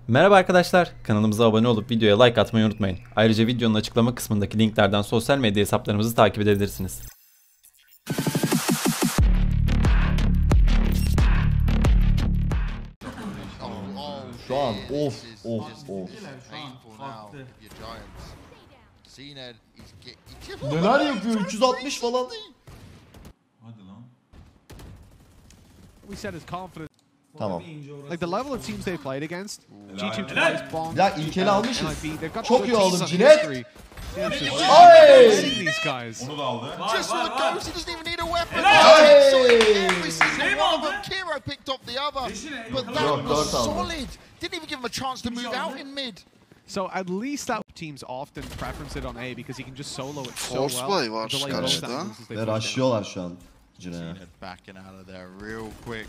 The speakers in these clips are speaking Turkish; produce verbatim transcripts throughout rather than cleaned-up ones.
Merhaba arkadaşlar, kanalımıza abone olup videoya like atmayı unutmayın. Ayrıca videonun açıklama kısmındaki linklerden sosyal medya hesaplarımızı takip edebilirsiniz. Şu an of of of. Neler yapıyor? üç yüz altmış falan. Hadi lan. We said his confidence. Tamam. Like the level of teams they played against. G two twice bombed. Ya ilkeli almışız. N I B, they've got Çok good iyi teams oğlum on Cinet. history. Yeah, it's just- Ay! seeing these guys. Onu da aldı. Just for the ghost, he doesn't even need a weapon. Hey! So every single one of them, Kiro picked up the other, but that Yok, was dört aldı. solid. Didn't even give him a chance to move out in mid. So at least that teams often preference it on A because he can just solo it so Horseplay well. var Delay karşıda. both angles as they Ve push down. rushlıyorlar şu an Cine'ye. Backing out of there real quick.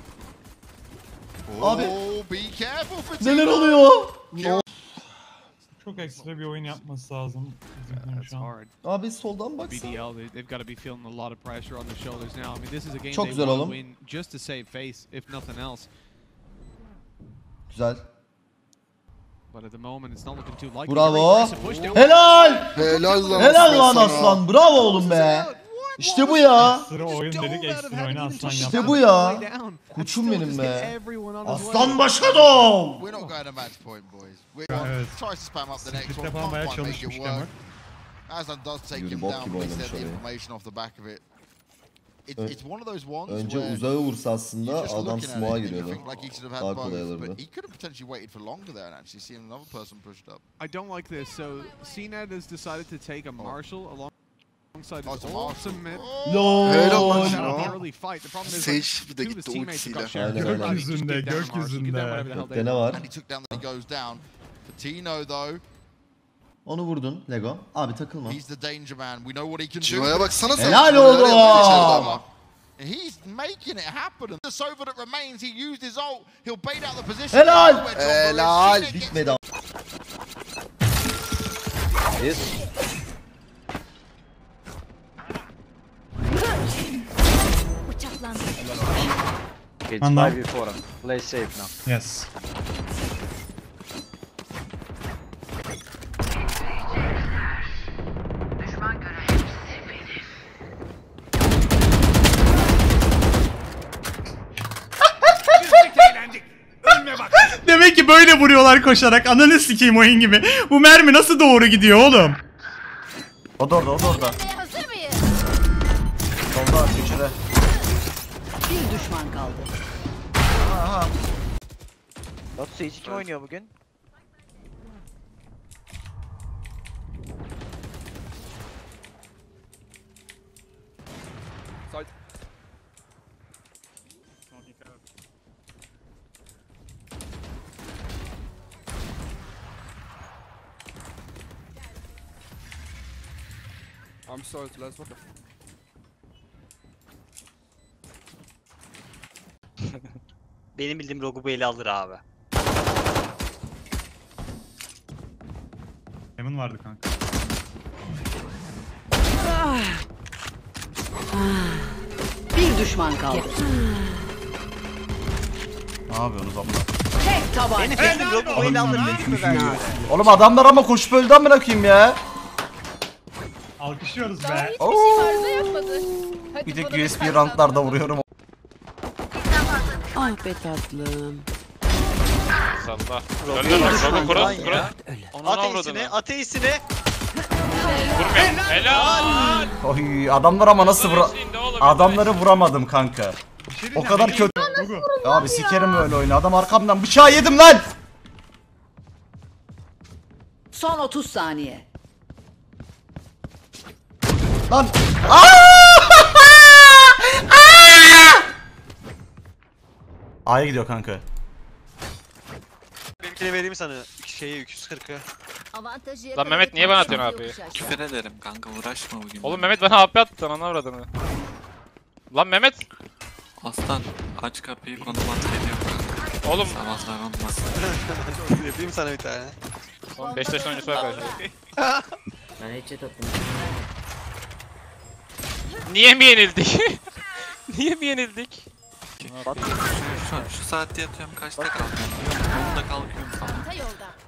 Abi. Oh, be careful for Neler Tino. oluyor? Çok ekstra bir oyun yapması lazım bizimkinin That's şu an. hard. Abi soldan B baksana. D L, they- they've got to be feeling a lot of pressure on their shoulders now. I mean, this is a game Çok they güzel want to oğlum. win just to save face, if nothing else. Güzel. But at the moment, it's not looking too likely. Bravo. Aggressive push down. Helal. Helal lan. Helal lan sana. aslan. Bravo oğlum be. İşte bu ya. Sıra oyun dedik, ekstra oyunu aslan İşte yaptı. bu ya. Koçum benim be. Aslan başa doğ. We're not going to match point, boys. We're Evet. try to spam up the next Split one. yapan bayağı Can't quite make çalışmış it Demir. work. Aslan does take Yürü him bok down, gibi but he oynamış said the orayı. information off the back of it. It, Ö- it's one of those ones Önce where uzağa vursa you're aslında just adam looking at it smoke'a and you giriyordu. think like he should have Daha had kolay both, alırdı. but he could have potentially waited for longer there and actually seen another person pushed up. I don't like this. So C N E D has decided to take a Marshall along. Alongside Oh, his it's a Marshall. ultimate. Lol. Helal lan Out Cino. of an early fight. The problem is Sage like, bir de two of his gitti teammates have got ultisiyle. shared. Aynen, Everybody aynen. just Gökyüzünde, get down Marshall, get down gökyüzünde. whatever the hell they Gökte ne want. var? And he took down and he goes down. For Tino though, Onu vurdun Lego. Abi takılma. he's the danger man. We know what he can do. Cino'ya baksana sen. Helal Neler yapıyor içeride oğlum. ama. And he's making it happen. And the Sova that remains, he used his ult. He'll bait out the position. Helal. Nowhere to operate. Helal. Shit, it gets Bitmedi ama. Yes. Bıçaklandı. It's Anlam. five v four. Play safe now. Yes. Demek ki böyle vuruyorlar koşarak. Ananı sikeyim oyun gibi. Bu mermi nasıl doğru gidiyor oğlum? O da orada, o da orada. Eğlenmeye hazır mıyız? Solda köşede. Bir düşman kaldı. Batu Sage kim oynuyor bugün? I'm sorry to last. What the Benim bildiğim Rogu bu eli alır abi. Emin vardı kanka. Bir düşman kaldı. Ne yapıyorsunuz abla? Tek tabanca. Benim bildiğim Rogu bu eli alır dedim mi ben? Oğlum adamlar ama koşup öldü amına koyayım ya. Alkışlıyoruz be. Oo. yapmadı. Hadi Bir tek bana U S B bir ranklarda vuruyorum. Ah be tatlım. Rogu Bir bir düşman kaldı. Ateistini, ateistini. Oy adamlar ama nasıl vura... Adamları vuramadım kanka. O kadar kötü. Abi sikerim öyle oyunu. Adam arkamdan bıçağı yedim lan. Son otuz saniye. Lan. Aa! A'ya gidiyor kanka. Benimkini vereyim sana. Şeyi iki yüz kırkı. Lan Mehmet niye bana atıyorsun abi? Küfür ederim kanka, uğraşma bugün. Oğlum Mehmet bana A P attı, ana avradını. Lan Mehmet. Aslan aç kapıyı, konum at geliyor kanka. Oğlum. Sabahlar olmasın. Yapayım sana bir tane. Oğlum Beşiktaş'ın oyuncusu var karşıda. Ben headshot attım. Niye mi yenildik? Niye mi yenildik? Şu, şu, şu saatte yatıyorum, kaçta kalkıyorum? onda kalkıyorum sabah.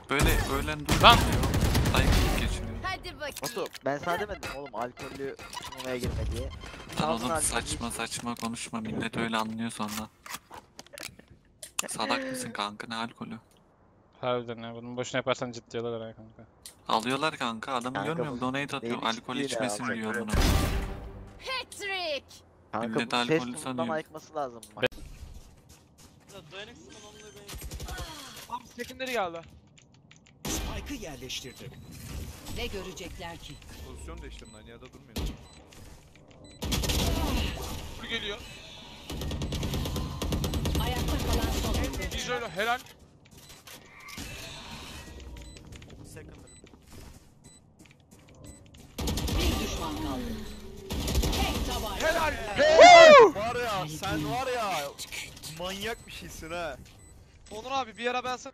Böyle öğlen dur. Lan! Saygılık geçiriyor. Hadi bakayım. Nasıl? Ben sana demedim oğlum alkollü turnuvaya girme diye. Lan Ağzına oğlum alkol saçma saçma konuşma. Millet öyle anlıyor sonra. Salak mısın kanka, ne alkolü? Harbiden ya, bunu boşuna yaparsan ciddi alırlar ya kanka. Alıyorlar kanka, adamı Kanka görmüyor musun? bu Donate atıyor, neymiş alkol değil içmesin ya, diyor bak, bunu. Hat-trick. Kanka Millet bu ses alkollü bundan sanıyor. ayıkması lazım. Abi secondary geldi. Spike'ı yerleştirdim. Ne görecekler ki? Pozisyon değiştirdim lan, yerde durmuyor. Bu geliyor. Ayakta kalan son oyuncu. Dijoyla helal. Bir düşman kaldı. Tek tabanca. Helal. Var ya, sen var ya, manyak bir şeysin ha. Onur abi bir ara ben sana...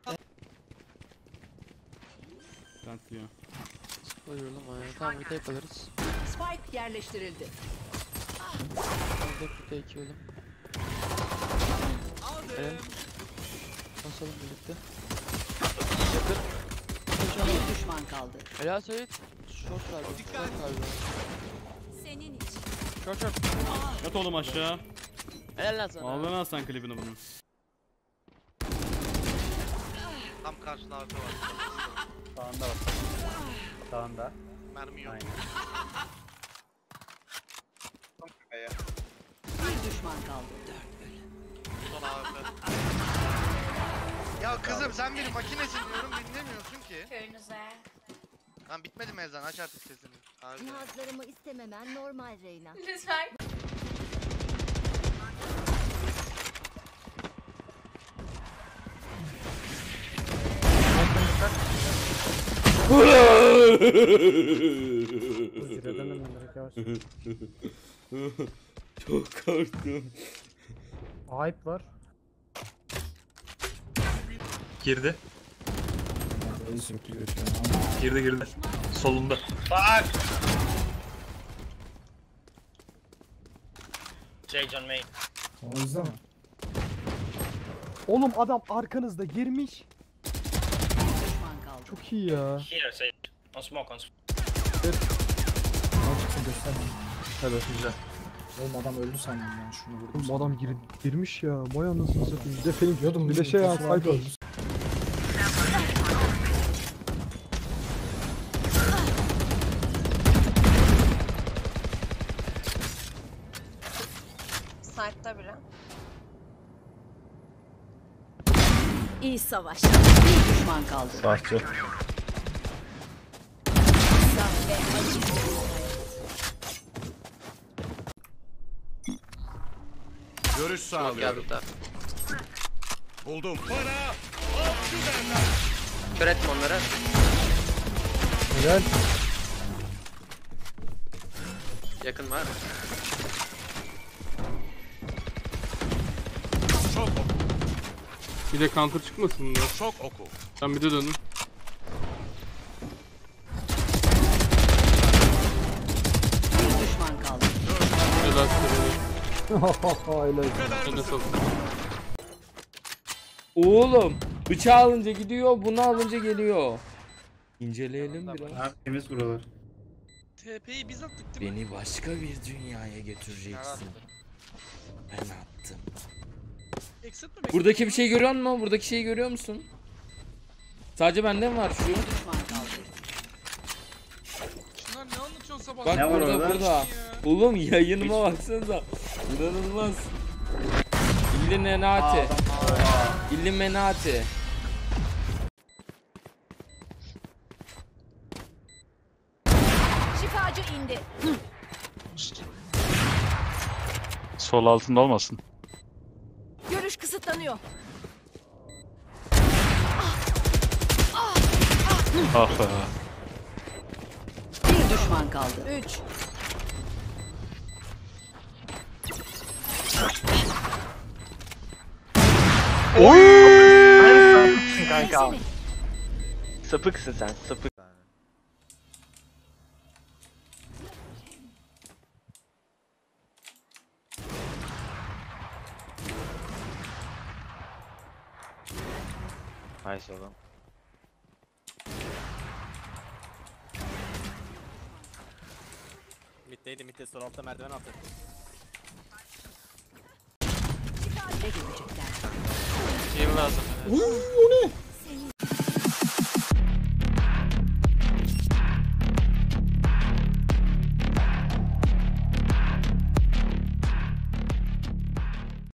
Tamam bir tek alırız. Spike yerleştirildi. Aldık bir tek yiyelim. Evet. Basalım birlikte. Bir düşman kaldı. Helal Sait. Short var. Short galiba. Senin için. Short short. Yat oğlum aşağı. Helal lan sana. Ağlama Hasan klibini bunun. Tam karşında arka var. Sağında bak. Sağında. Mermi yok. Bir düşman kaldı. Son abi. Ya kızım sen bir makinesin diyorum, dinlemiyorsun ki. Köyünüze. Lan bitmedi mi ezan, aç artık sesini. Abi. Cihazlarımı istememen normal Reyna. Lütfen. Çok korktum. Hype var. Girdi. Girdi girdi. Solunda. Fuck! Jay John May. O yüzden mi? Oğlum adam arkanızda girmiş. Düşman kaldı. Çok iyi ya. Here say. On smoke on smoke. Azıcık göstermeyin. Evet güzel. Oğlum adam öldü sandım ben şunu vurdum. Oğlum adam gir girmiş ya. Vay anasını satayım. Bir de fake diyordum. Bir de şey ya. Sniper öldü. Site'da biri. İyi savaş. Bir düşman kaldı. Bahçe. Görüş sağlıyorum. Buldum. Para. Kör etme onları. Helal. Yakın var. Çok oku. Bir de counter çıkmasın bunlar. Çok oku. Ben bir de döndüm. Bir düşman kaldı. Helal size. Helal. Oğlum bıçağı alınca gidiyor, bunu alınca geliyor. İnceleyelim biraz. Temiz buralar. T P'yi biz attık değil mi? Beni başka bir dünyaya götüreceksin. Ben attım. Exit mi? Buradaki bir şey görüyor musun? Buradaki şeyi görüyor musun? Sadece bende mi var şu? Düşman kaldı. Şunlar ne anlatıyorsun sabah? Bak burada burada. Oğlum yayınıma baksanıza. İnanılmaz. İlluminati. İlluminati. Şifacı indi. Sol altında olmasın. Görüş kısıtlanıyor. Ah be. Bir düşman kaldı. Üç. Oy! Kanka. Sapıksın sen, sapık. Nice oğlum. Mitteydi mitte sol altta merdiven altı. Ne görecekler? Heal lazım. Uuu o ne?